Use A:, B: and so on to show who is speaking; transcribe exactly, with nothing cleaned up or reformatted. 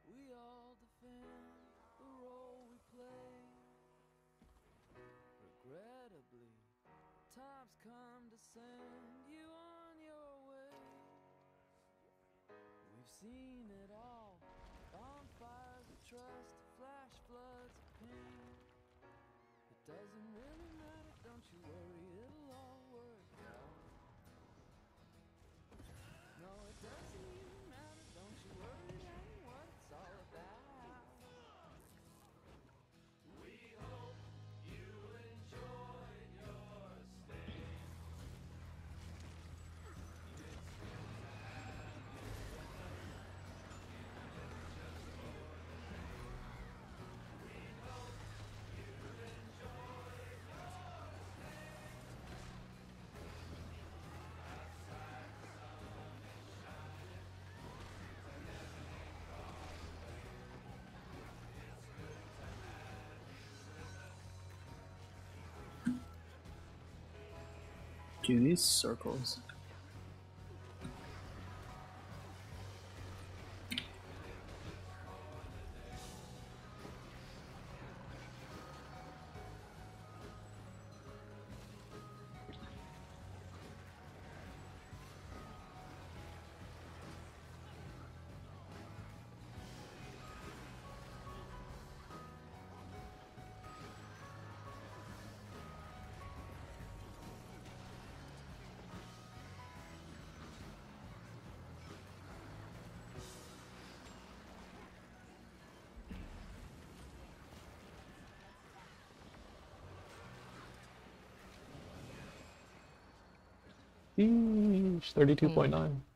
A: We all defend the role we play. Regrettably, time's come to send you on your way. We've seen it all, bonfires of trust, flash floods of pain. It doesn't really matter, don't you worry, it'll all work out. No, it doesn't even matter, don't you worry, that's what it's all about. We hope you enjoyed your stay. It's good to have you with us, even just for the day. We hope you enjoyed your stay. Outside the sun is shining, to heaven ain't far away. It's good to have you with us.
B: Do these circles.
C: Eesh, thirty-two point nine.